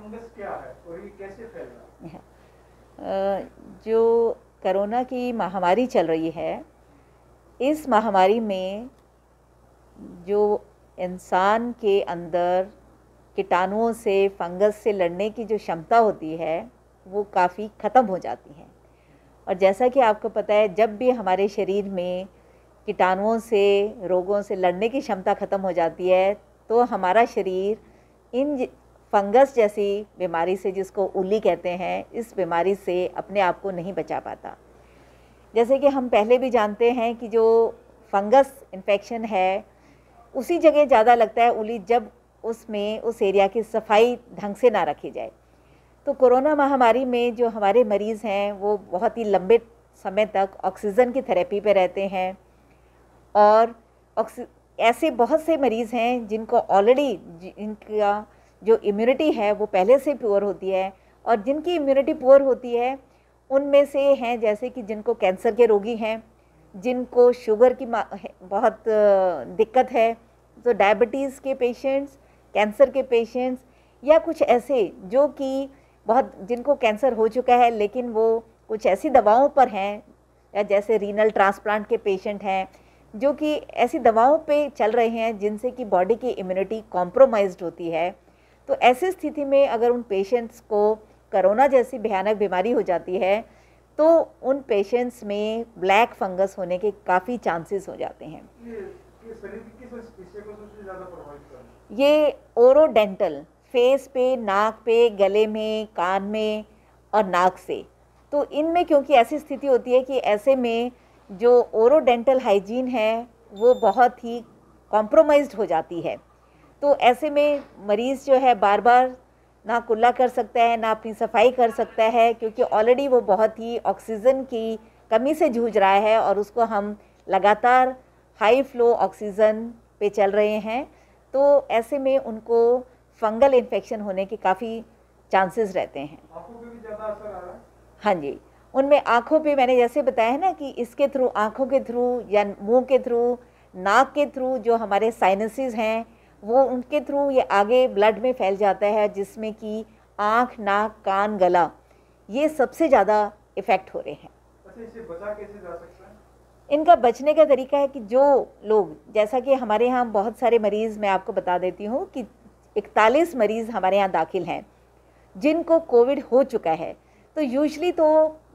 Fungus क्या है और ये कैसे फैल रहा है? जो कोरोना की महामारी चल रही है, इस महामारी में जो इंसान के अंदर कीटाणुओं से, फंगस से लड़ने की जो क्षमता होती है वो काफ़ी ख़त्म हो जाती है। और जैसा कि आपको पता है, जब भी हमारे शरीर में कीटाणुओं से, रोगों से लड़ने की क्षमता ख़त्म हो जाती है तो हमारा शरीर इन फंगस जैसी बीमारी से, जिसको उल्ली कहते हैं, इस बीमारी से अपने आप को नहीं बचा पाता। जैसे कि हम पहले भी जानते हैं कि जो फंगस इन्फेक्शन है उसी जगह ज़्यादा लगता है उल्ली, जब उसमें उस एरिया की सफाई ढंग से ना रखी जाए। तो कोरोना महामारी में जो हमारे मरीज़ हैं वो बहुत ही लंबे समय तक ऑक्सीजन की थेरेपी पे रहते हैं, और ऐसे बहुत से मरीज़ हैं जिनको ऑलरेडी इनका जो इम्यूनिटी है वो पहले से पुअर होती है, और जिनकी इम्यूनिटी पुअर होती है उनमें से हैं जैसे कि जिनको कैंसर के रोगी हैं, जिनको शुगर की बहुत दिक्कत है, तो डायबिटीज़ के पेशेंट्स, कैंसर के पेशेंट्स, या कुछ ऐसे जो कि बहुत जिनको कैंसर हो चुका है लेकिन वो कुछ ऐसी दवाओं पर हैं, या जैसे रीनल ट्रांसप्लांट के पेशेंट हैं जो कि ऐसी दवाओं पे चल रहे हैं जिनसे कि बॉडी की इम्यूनिटी कॉम्प्रोमाइज्ड होती है। तो ऐसी स्थिति में अगर उन पेशेंट्स को कोरोना जैसी भयानक बीमारी हो जाती है तो उन पेशेंट्स में ब्लैक फंगस होने के काफ़ी चांसेस हो जाते हैं। ये शरीर की किस हिस्से को सबसे ज़्यादा प्रभावित कर रहा है? ये ओरोडेंटल, फेस पे, नाक पे, गले में, कान में और नाक से। तो इनमें क्योंकि ऐसी स्थिति होती है कि ऐसे में जो ओरोडेंटल हाइजीन है वो बहुत ही कॉम्प्रोमाइज्ड हो जाती है। तो ऐसे में मरीज़ जो है बार बार ना कुल्ला कर सकता है, ना अपनी सफाई कर सकता है, क्योंकि ऑलरेडी वो बहुत ही ऑक्सीजन की कमी से जूझ रहा है और उसको हम लगातार हाई फ्लो ऑक्सीजन पे चल रहे हैं। तो ऐसे में उनको फंगल इन्फेक्शन होने के काफ़ी चांसेस रहते हैं। आंखों पे भी ज़्यादा असर आ रहा है? हाँ जी, उनमें आँखों पे मैंने जैसे बताया है ना कि इसके थ्रू, आँखों के थ्रू या मुंह के थ्रू, नाक के थ्रू, जो हमारे साइनसेस हैं वो उनके थ्रू ये आगे ब्लड में फैल जाता है, जिसमें कि आँख, नाक, कान, गला, ये सबसे ज़्यादा इफ़ेक्ट हो रहे हैं। अच्छा, इससे बचा कैसे जा सकता है? इनका बचने का तरीका है कि जो लोग, जैसा कि हमारे यहाँ बहुत सारे मरीज़, मैं आपको बता देती हूँ कि 41 मरीज़ हमारे यहाँ दाखिल हैं जिनको कोविड हो चुका है। तो यूजुअली तो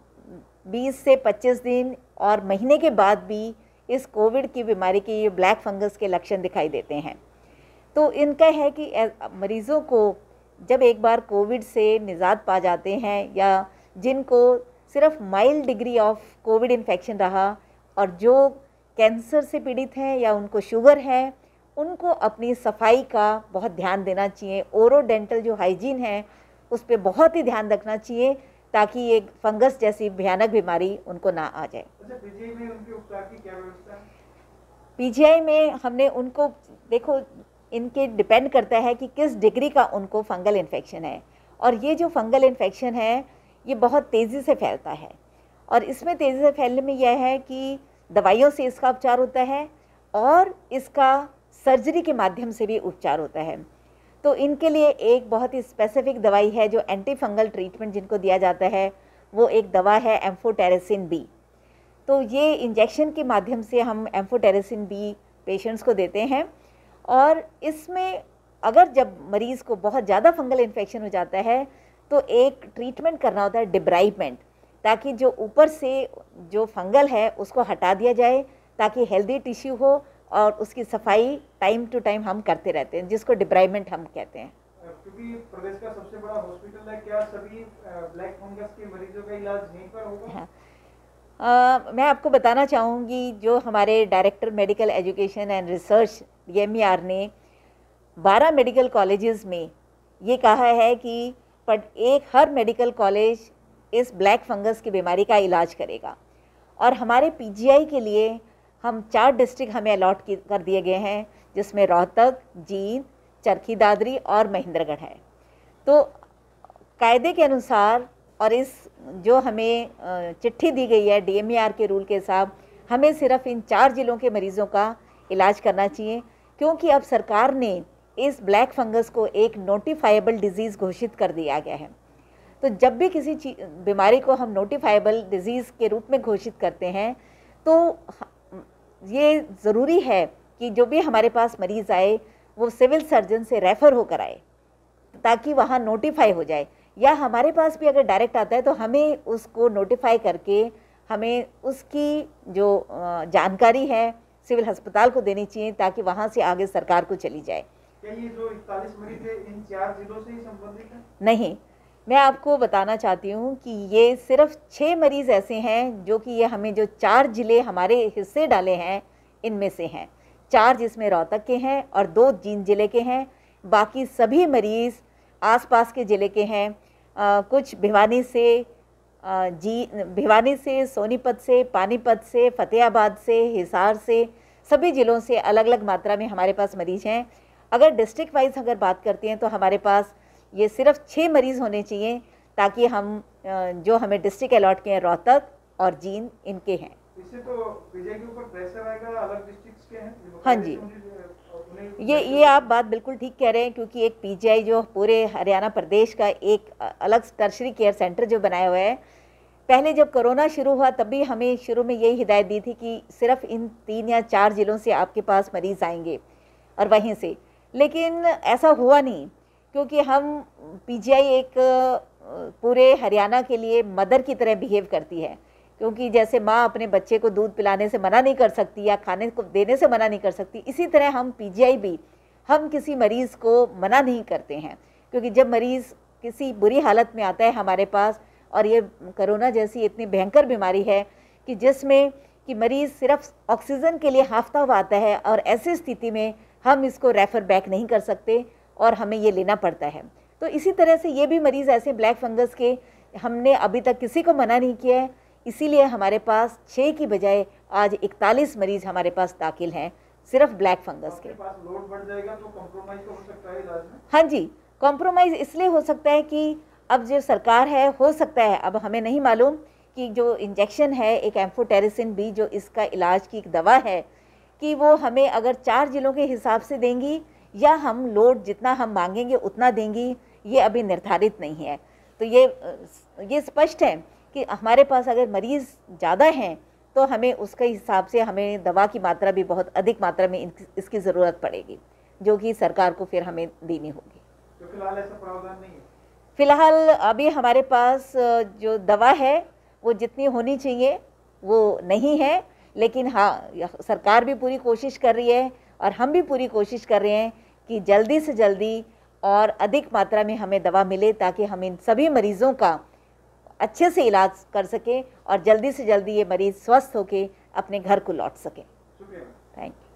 20 से 25 दिन और महीने के बाद भी इस कोविड की बीमारी के, ये ब्लैक फंगस के लक्षण दिखाई देते हैं। तो इनका है कि मरीज़ों को जब एक बार कोविड से निजात पा जाते हैं, या जिनको सिर्फ mild degree of Covid infection रहा, और जो कैंसर से पीड़ित हैं या उनको शुगर है, उनको अपनी सफाई का बहुत ध्यान देना चाहिए। ओरोडेंटल जो हाइजीन है उस पर बहुत ही ध्यान रखना चाहिए ताकि ये फंगस जैसी भयानक बीमारी उनको ना आ जाए। अच्छा, पीजीआई में उनके उपचार की क्या व्यवस्था है? पीजीआई में हमने उनको, देखो इनके डिपेंड करता है कि किस डिग्री का उनको फंगल इन्फेक्शन है, और ये जो फंगल इन्फेक्शन है ये बहुत तेज़ी से फैलता है, और इसमें तेज़ी से फैलने में यह है कि दवाइयों से इसका उपचार होता है और इसका सर्जरी के माध्यम से भी उपचार होता है। तो इनके लिए एक बहुत ही स्पेसिफिक दवाई है जो एंटी फंगल ट्रीटमेंट जिनको दिया जाता है, वो एक दवा है एम्फोटेरेसिन बी। तो ये इंजेक्शन के माध्यम से हम एम्फोटेरेसिन बी पेशेंट्स को देते हैं, और इसमें अगर जब मरीज़ को बहुत ज़्यादा फंगल इन्फेक्शन हो जाता है तो एक ट्रीटमेंट करना होता है डिब्राइवमेंट, ताकि जो ऊपर से जो फंगल है उसको हटा दिया जाए ताकि हेल्दी टिश्यू हो, और उसकी सफाई टाइम टू टाइम हम करते रहते हैं, जिसको डिब्राइवमेंट हम कहते हैं। क्योंकि प्रदेश का सबसे बड़ा हॉस्पिटल है, क्या सभी ब्लैक फंगस के मरीजों का इलाज यहीं पर होगा? हाँ, मैं आपको बताना चाहूँगी, जो हमारे director medical education and research DMER ने 12 मेडिकल कॉलेजेस में ये कहा है कि हर मेडिकल कॉलेज इस ब्लैक फंगस की बीमारी का इलाज करेगा। और हमारे PGI के लिए हम 4 डिस्ट्रिक्ट हमें अलॉट कर दिए गए हैं, जिसमें रोहतक, जींद, चरखी दादरी और महेंद्रगढ़ है। तो कायदे के अनुसार, और इस जो हमें चिट्ठी दी गई है DMER के रूल के हिसाब, हमें सिर्फ इन 4 ज़िलों के मरीज़ों का इलाज करना चाहिए, क्योंकि अब सरकार ने इस ब्लैक फंगस को एक नोटिफाइबल डिजीज़ घोषित कर दिया गया है। तो जब भी किसी बीमारी को हम नोटिफाइबल डिजीज़ के रूप में घोषित करते हैं तो ये ज़रूरी है कि जो भी हमारे पास मरीज़ आए वो सिविल सर्जन से रेफ़र होकर आए ताकि वहाँ नोटिफाई हो जाए, या हमारे पास भी अगर डायरेक्ट आता है तो हमें उसको नोटिफाई करके हमें उसकी जो जानकारी है सिविल अस्पताल को देनी चाहिए ताकि वहाँ से आगे सरकार को चली जाए। क्या ये जो 41 मरीज है इन 4 जिलों से ही संबंधित है? नहीं, मैं आपको बताना चाहती हूँ कि ये सिर्फ 6 मरीज़ ऐसे हैं जो कि ये हमें जो 4 ज़िले हमारे हिस्से डाले हैं इनमें से हैं। 4 जिसमें रोहतक के हैं और 2 जींद ज़िले के हैं, बाकी सभी मरीज़ आसपास के ज़िले के हैं। कुछ भिवानी से, सोनीपत से, पानीपत से, फतेहाबाद से, हिसार से, सभी ज़िलों से अलग अलग मात्रा में हमारे पास मरीज़ हैं। अगर डिस्ट्रिक्ट वाइज अगर बात करते हैं तो हमारे पास ये सिर्फ 6 मरीज़ होने चाहिए ताकि हम जो हमें डिस्ट्रिक्ट अलॉट के हैं रोहतक और जींद इनके हैं। इससे तो पीजीआई के ऊपर प्रेशर आएगा, अलग डिस्ट्रिक्ट्स के हैं। हाँ जी, ये आप बात बिल्कुल ठीक कह रहे हैं, क्योंकि एक पीजीआई जो पूरे हरियाणा प्रदेश का एक अलग टर्शरी केयर सेंटर जो बनाया हुआ है, पहले जब कोरोना शुरू हुआ तब भी हमें शुरू में यही हिदायत दी थी कि सिर्फ इन 3 या 4 ज़िलों से आपके पास मरीज़ आएंगे और वहीं से, लेकिन ऐसा हुआ नहीं, क्योंकि हम पीजीआई एक पूरे हरियाणा के लिए मदर की तरह बिहेव करती है। क्योंकि जैसे माँ अपने बच्चे को दूध पिलाने से मना नहीं कर सकती या खाने को देने से मना नहीं कर सकती, इसी तरह हम पीजीआई भी हम किसी मरीज़ को मना नहीं करते हैं। क्योंकि जब मरीज़ किसी बुरी हालत में आता है हमारे पास, और ये कोरोना जैसी इतनी भयंकर बीमारी है कि जिसमें कि मरीज़ सिर्फ ऑक्सीजन के लिए हाफता हुआ आता है, और ऐसी स्थिति में हम इसको रेफ़र बैक नहीं कर सकते और हमें ये लेना पड़ता है। तो इसी तरह से ये भी मरीज़ ऐसे ब्लैक फंगस के हमने अभी तक किसी को मना नहीं किया है, इसीलिए हमारे पास 6 की बजाय आज 41 मरीज़ हमारे पास दाखिल हैं सिर्फ ब्लैक फंगस के। पास लोड बढ़ जाएगा तो कॉम्प्रोमाइज़ तो हो सकता है इलाज में? हाँ जी, कॉम्प्रोमाइज़ इसलिए हो सकता है कि अब जो सरकार है, हो सकता है, अब हमें नहीं मालूम कि जो इंजेक्शन है एक एम्फोटेरिसिन बी जो इसका इलाज की एक दवा है, कि वो हमें अगर 4 ज़िलों के हिसाब से देंगी या हम लोड जितना हम मांगेंगे उतना देंगी, ये अभी निर्धारित नहीं है। तो ये स्पष्ट है कि हमारे पास अगर मरीज़ ज़्यादा हैं तो हमें उसके हिसाब से हमें दवा की मात्रा भी बहुत अधिक मात्रा में इसकी ज़रूरत पड़ेगी, जो कि सरकार को फिर हमें देनी होगी। तो फिलहाल ऐसा प्रावधान नहीं है? फ़िलहाल अभी हमारे पास जो दवा है वो जितनी होनी चाहिए वो नहीं है, लेकिन हाँ, सरकार भी पूरी कोशिश कर रही है और हम भी पूरी कोशिश कर रहे हैं कि जल्दी से जल्दी और अधिक मात्रा में हमें दवा मिले ताकि हम इन सभी मरीज़ों का अच्छे से इलाज कर सकें और जल्दी से जल्दी ये मरीज़ स्वस्थ होकर अपने घर को लौट सकें। शुक्रिया। Thank you.